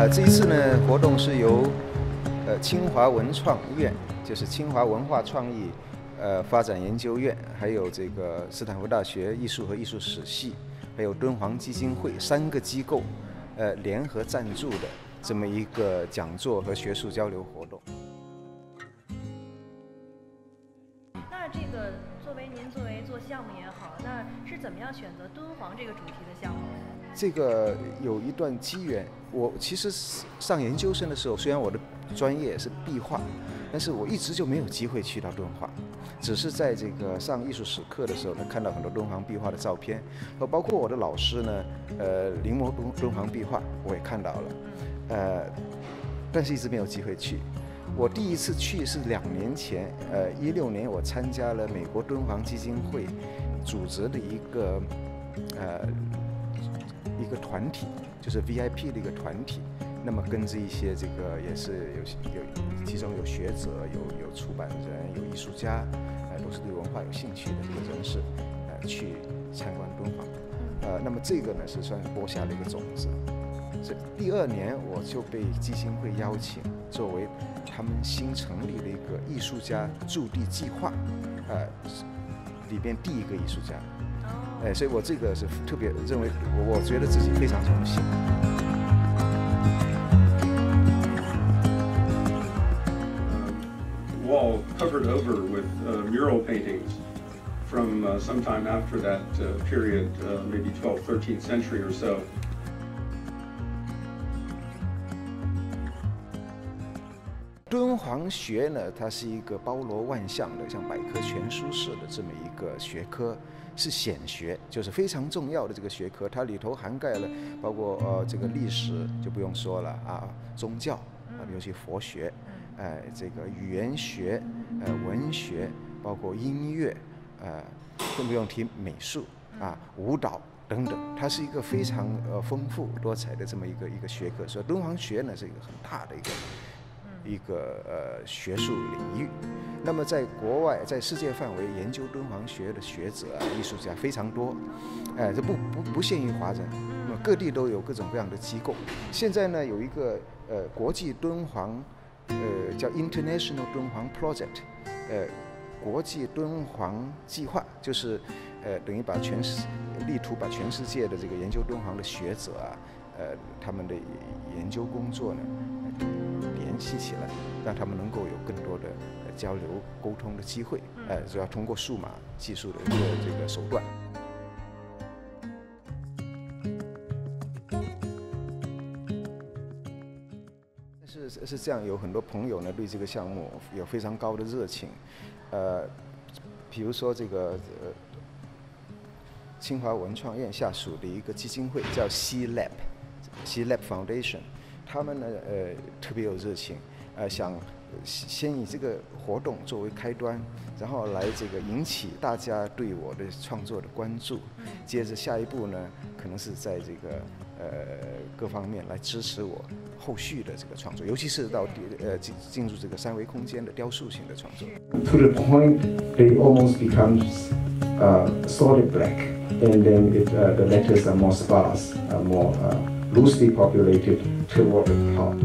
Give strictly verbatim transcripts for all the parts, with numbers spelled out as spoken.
呃，这一次呢，活动是由呃清华文创院，就是清华文化创意呃发展研究院，还有这个斯坦福大学艺术和艺术史系，还有敦煌基金会三个机构呃联合赞助的这么一个讲座和学术交流活动。 那这个作为您作为做项目也好，那是怎么样选择敦煌这个主题的项目？ 这个有一段机缘，我其实上研究生的时候，虽然我的专业是壁画，但是我一直就没有机会去到敦煌，只是在这个上艺术史课的时候呢，看到很多敦煌壁画的照片，和包括我的老师呢，呃，临摹敦敦煌壁画我也看到了，呃，但是一直没有机会去。我第一次去是两年前，呃，一六年我参加了美国敦煌基金会组织的一个，呃。一个团体，就是 V I P 的一个团体，那么跟着一些这个也是有有，其中有学者，有有出版人，有艺术家，呃，都是对文化有兴趣的这个人士，呃，去参观敦煌，呃，那么这个呢是算是播下了一个种子。这第二年我就被基金会邀请，作为他们新成立的一个艺术家驻地计划，呃，里边第一个艺术家。哎，所以我这个是特别认为，我觉得自己非常荣幸。 Wall covered over with uh, mural paintings from uh, sometime after that uh, period, uh, maybe twelfth, thirteenth century or so. 敦煌学呢，它是一个包罗万象的，像百科全书式的这么一个学科。是显学，就是非常重要的这个学科，它里头涵盖了包括呃这个历史就不用说了啊，宗教啊，尤其佛学，呃这个语言学，呃文学，包括音乐，呃更不用提美术啊、舞蹈等等，它是一个非常呃丰富多彩的这么一个一个学科。所以敦煌学呢是一个很大的一个。一个呃学术领域，那么在国外，在世界范围研究敦煌学的学者啊、艺术家非常多，哎、呃，这不不不限于华人，那么各地都有各种各样的机构。现在呢，有一个呃国际敦煌，呃叫 International 敦煌 Project， 呃国际敦煌计划，就是呃等于把全世力图把全世界的这个研究敦煌的学者啊，呃他们的研究工作呢。联系起来，让他们能够有更多的交流沟通的机会，呃，主要通过数码技术的一个这个手段。是是这样，有很多朋友呢对这个项目有非常高的热情，呃，比如说这个呃清华文创院下属的一个基金会叫 C Lab，C Lab Foundation。他们呢，呃，特别有热情，呃，想先以这个活动作为开端，然后来这个引起大家对我的创作的关注。接着下一步呢，可能是在这个呃各方面来支持我后续的这个创作，尤其是到呃进进入这个三维空间的雕塑型的创作。 To the point, they almost becomes uh, solid black, and then it, uh, the letters are more sparse, uh, more uh, loosely populated toward the top.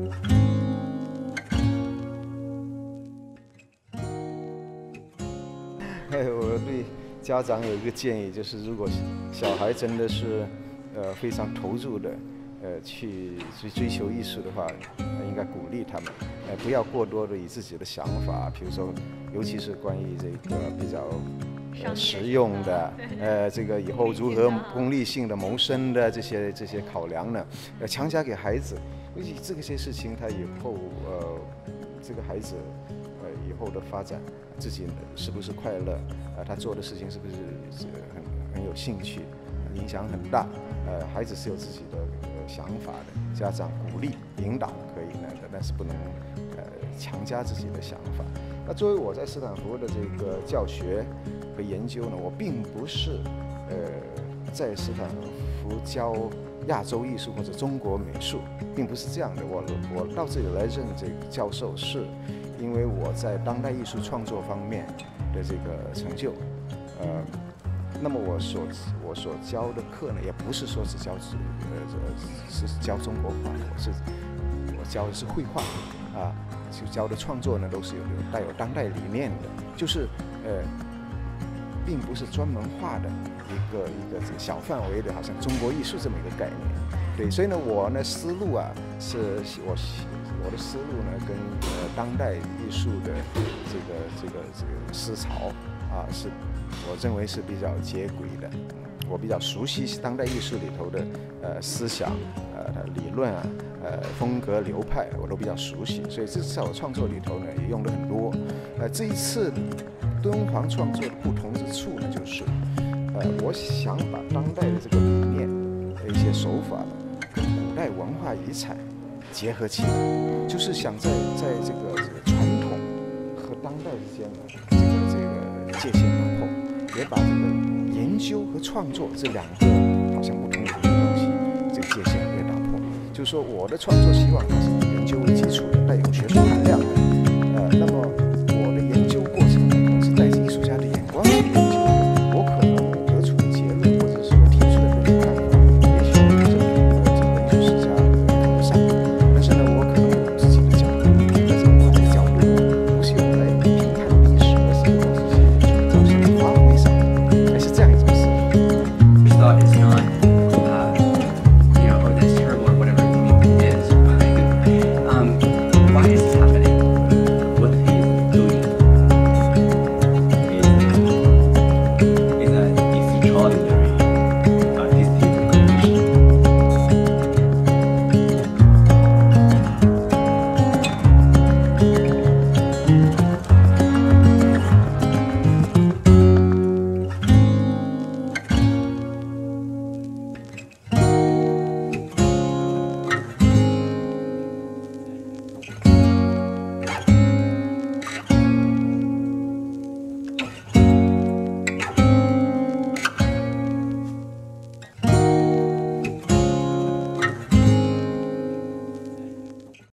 我对家长有一个建议，就是如果小孩真的是呃非常投入的呃去去追求艺术的话，呃、应该鼓励他们，呃不要过多的以自己的想法，比如说尤其是关于这个比较。呃、实用的，呃，这个以后如何功利性的谋生的这些这些考量呢，呃，强加给孩子，因为这些事情他以后呃，这个孩子呃以后的发展，自己是不是快乐，啊、呃，他做的事情是不是很很有兴趣，影响很大，呃，孩子是有自己的呃想法的，家长鼓励引导可以呢，但是不能呃强加自己的想法。那作为我在斯坦福的这个教学和研究呢，我并不是呃在斯坦福教亚洲艺术或者中国美术，并不是这样的。我我到这里来任这个教授，是因为我在当代艺术创作方面的这个成就，呃， 那么我所我所教的课呢，也不是说只教呃是教中国画，我是我教的是绘画啊，就教的创作呢都是有有带有当代理念的，就是呃，并不是专门画的一个一个这个小范围的，好像中国艺术这么一个概念。对，所以呢，我呢思路啊是我我的思路呢跟呃当代艺术的这个这个这个思潮啊是。我认为是比较接轨的，我比较熟悉当代艺术里头的呃思想、呃理论啊、呃风格流派，我都比较熟悉，所以这在我创作里头呢也用了很多。呃，这一次敦煌创作的不同之处呢，就是呃我想把当代的这个理念的一些手法跟古代文化遗产结合起来，就是想在在这个这个传统和当代之间呢，这个这个界限打破。也把这个研究和创作这两个好像不同的东西，这个界限也打破。就是说，我的创作希望它是以研究为基础的，带有学术含量的。呃，那么